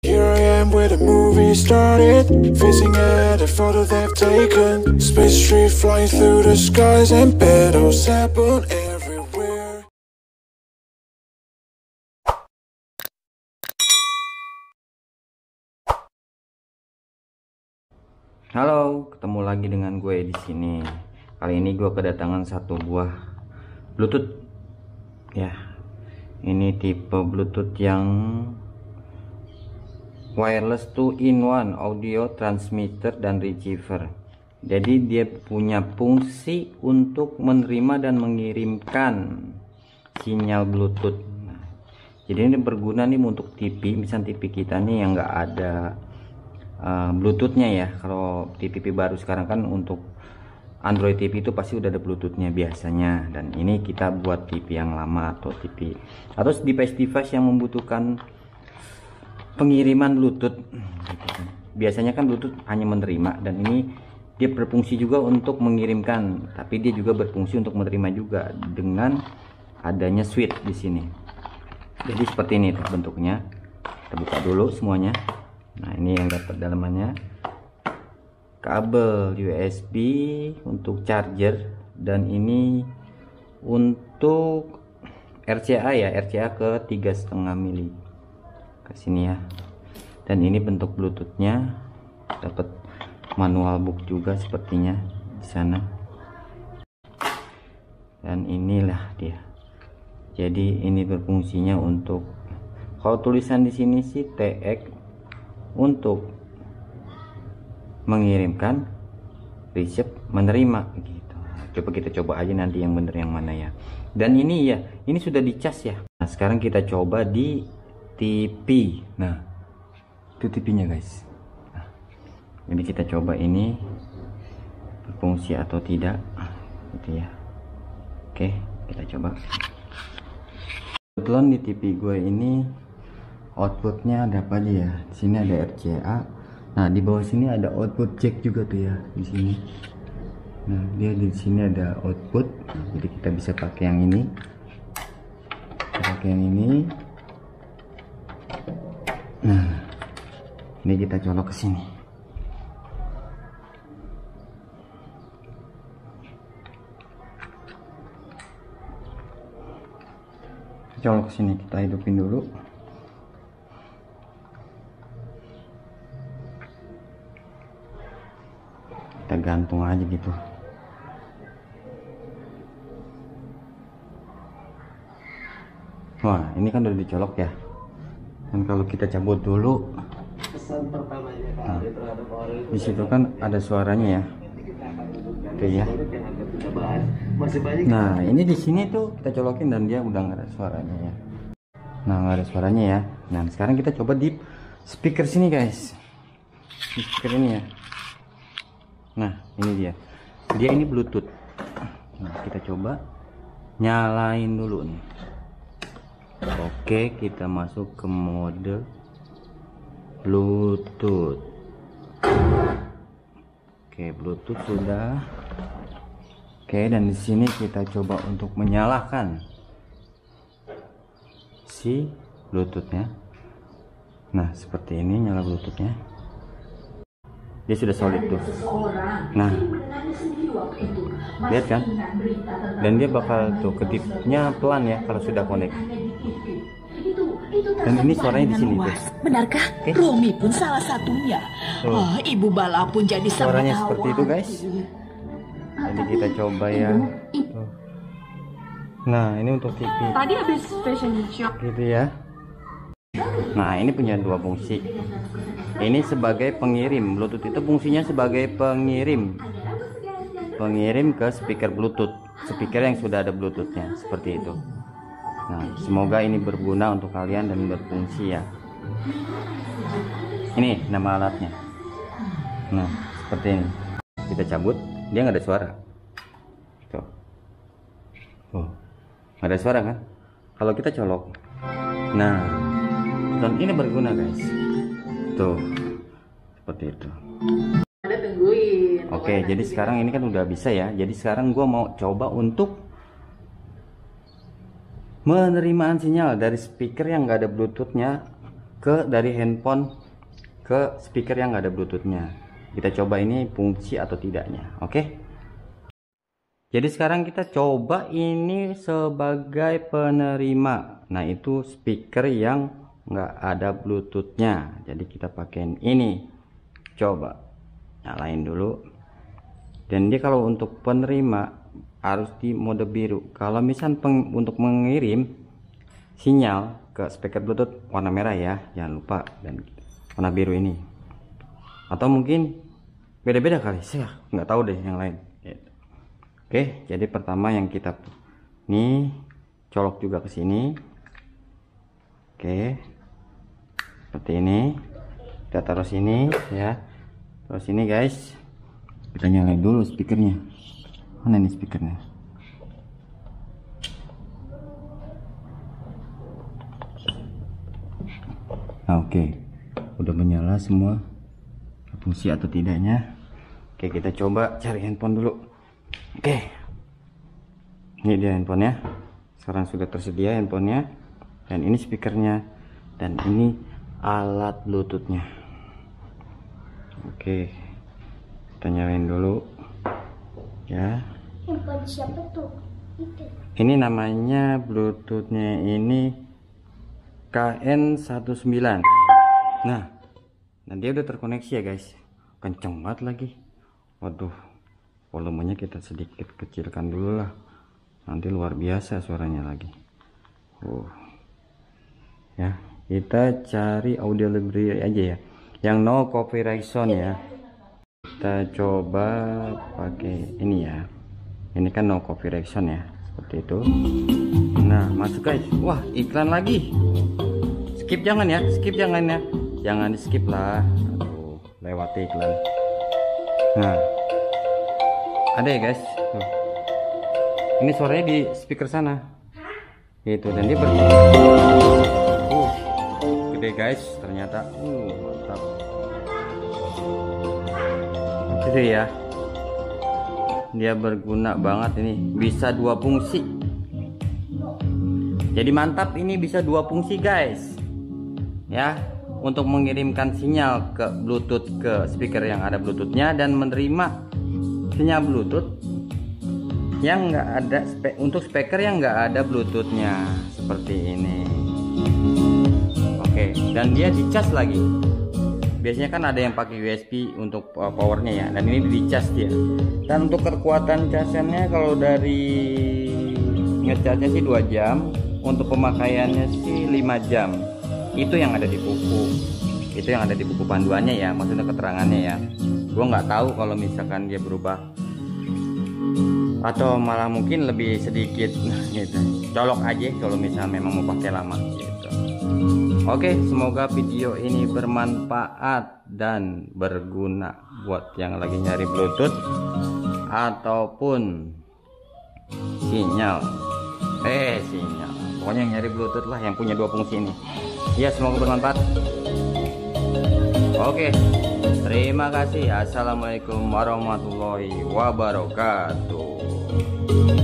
Here I am where the movie started, facing at a photo they've taken. Space tree flying through the skies and battles happen everywhere. Halo, ketemu lagi dengan gue di sini. Kali ini gue kedatangan satu buah Bluetooth. Ya, ini tipe Bluetooth yang wireless 2-in-1 audio transmitter dan receiver. Jadi dia punya fungsi untuk menerima dan mengirimkan sinyal Bluetooth. Jadi ini berguna nih untuk TV, misalnya TV kita nih yang nggak ada Bluetoothnya ya. Kalau TV baru sekarang kan untuk Android TV itu pasti udah ada Bluetoothnya biasanya, dan ini kita buat TV yang lama atau TV atau device yang membutuhkan pengiriman Bluetooth. Biasanya kan Bluetooth hanya menerima, dan ini dia berfungsi juga untuk mengirimkan, tapi dia juga berfungsi untuk menerima juga dengan adanya switch di sini. Jadi seperti ini tuh bentuknya. Kita buka dulu semuanya. Nah, ini yang dapat dalamannya, kabel USB untuk charger, dan ini untuk RCA ya, RCA ke 3,5 mili ke sini ya. Dan ini bentuk Bluetoothnya, dapat manual book juga sepertinya di sana. Dan inilah dia. Jadi ini berfungsinya untuk, kalau tulisan di sini sih TX, untuk mengirimkan, receive, menerima gitu. Coba kita coba aja nanti yang bener yang mana ya. Dan ini ya, ini sudah dicas ya. Nah, sekarang kita coba di TV. Nah, itu TV-nya guys. Nah, jadi kita coba ini berfungsi atau tidak gitu ya. Oke, kita coba. Kebetulan di TV gue ini outputnya ada apa aja ya? Di sini ada RCA. Nah, di bawah sini ada output jack juga tuh ya di sini. Nah, dia di sini ada output. Nah, jadi kita bisa pakai yang ini. Kita pakai yang ini. Nah, ini kita colok ke sini. Colok ke sini, kita hidupin dulu. Kita gantung aja gitu. Wah, ini kan udah dicolok ya. Dan kalau kita cabut dulu, nah, di situ kan ada suaranya ya. Oke ya. Nah, ini di sini tuh kita colokin dan dia udah nggak ada suaranya ya. Nah, nggak ada suaranya ya. Nah, sekarang kita coba di speaker sini guys. Di speaker ini ya. Nah, ini dia. Dia ini Bluetooth. Nah, kita coba nyalain dulu nih. Oke, kita masuk ke mode Bluetooth. Oke, Bluetooth sudah. Oke, dan di sini kita coba untuk menyalakan si Bluetoothnya. Nah, seperti ini nyala Bluetoothnya. Dia sudah solid tuh. Nah, lihat kan? Dan dia bakal tuh kedipnya pelan ya kalau sudah connect. Dan ini suaranya di sini tuh. Benarkah? Okay. Romi pun salah satunya. Oh, Ibu Bala pun jadi suaranya seperti itu guys. Jadi kita coba ya. Tuh. Nah, ini untuk TV. Tadi habis fashion show gitu ya. Nah, ini punya dua fungsi. Ini sebagai pengirim. Bluetooth itu fungsinya sebagai pengirim ke speaker Bluetooth, speaker yang sudah ada Bluetoothnya, seperti itu. Nah, semoga ini berguna untuk kalian dan berfungsi ya. Ini nama alatnya. Nah, seperti ini. Kita cabut, dia nggak ada suara. Tuh. Oh, nggak ada suara kan? Kalau kita colok, nah, dan ini berguna guys. Tuh, seperti itu. ada tungguin. Oke, jadi sekarang ini kan udah bisa ya. Jadi sekarang gue mau coba untuk penerimaan sinyal dari speaker yang nggak ada Bluetoothnya dari handphone ke speaker yang nggak ada bluetoothnya. Kita coba ini fungsi atau tidaknya. Oke. Jadi sekarang kita coba ini sebagai penerima. Nah, itu speaker yang nggak ada bluetoothnya. Jadi kita pakai ini. Coba nyalain dulu. Dan dia kalau untuk penerima harus di mode biru. Kalau misal untuk mengirim sinyal ke speaker bluetooth warna merah ya, jangan lupa, dan warna biru ini. Atau mungkin beda-beda kali, saya nggak tahu deh yang lain. Oke, jadi pertama yang kita nih colok juga ke sini. Oke, seperti ini. Kita taruh sini ya. Terus ini guys, kita nyalain dulu speakernya. Mana ini speakernya? Nah, oke, udah menyala semua. Fungsi atau tidaknya. Oke, kita coba cari handphone dulu. Oke, ini dia handphonenya. Sekarang sudah tersedia handphonenya, dan ini speakernya, dan ini alat bluetoothnya. Oke, kita nyalain dulu ya. Handphone siapa tuh? Ini namanya bluetoothnya ini KN19. Nah, dia udah terkoneksi ya guys. Kenceng banget lagi. Waduh, volumenya kita sedikit kecilkan dulu lah, nanti luar biasa suaranya lagi. Ya, kita cari audio library aja ya, yang no copyright sound ya. Kita coba pakai ini ya. Ini kan no copyright sound ya, seperti itu. Nah, masuk guys. Wah, iklan lagi. Skip jangan ya, skip jangan ya, jangan di skip lah. Aduh, lewati iklan. Nah, ada ya guys. Tuh. Ini suaranya di speaker sana. Gitu, dan dia gede guys, ternyata. Mantap. Gede ya. Dia berguna banget ini, bisa dua fungsi. Jadi mantap, ini bisa dua fungsi guys. Ya, untuk mengirimkan sinyal ke Bluetooth ke speaker yang ada Bluetoothnya, dan menerima sinyal Bluetooth yang nggak ada untuk speaker yang nggak ada Bluetoothnya, seperti ini. Oke, dan dia dicas lagi. Biasanya kan ada yang pakai USB untuk powernya ya, dan ini dicas dia. Dan untuk kekuatan casannya, kalau dari ngecasnya sih 2 jam, untuk pemakaiannya sih 5 jam. Itu yang ada di buku, itu yang ada di buku panduannya ya, maksudnya keterangannya ya. Gua nggak tahu kalau misalkan dia berubah atau malah mungkin lebih sedikit gitu. Colok aja kalau misalnya memang mau pakai lama gitu. Oke, semoga video ini bermanfaat dan berguna buat yang lagi nyari Bluetooth ataupun sinyal. Pokoknya yang nyari Bluetooth lah, yang punya 2 fungsi ini. Ya, semoga bermanfaat. Oke, terima kasih. Assalamualaikum warahmatullahi wabarakatuh.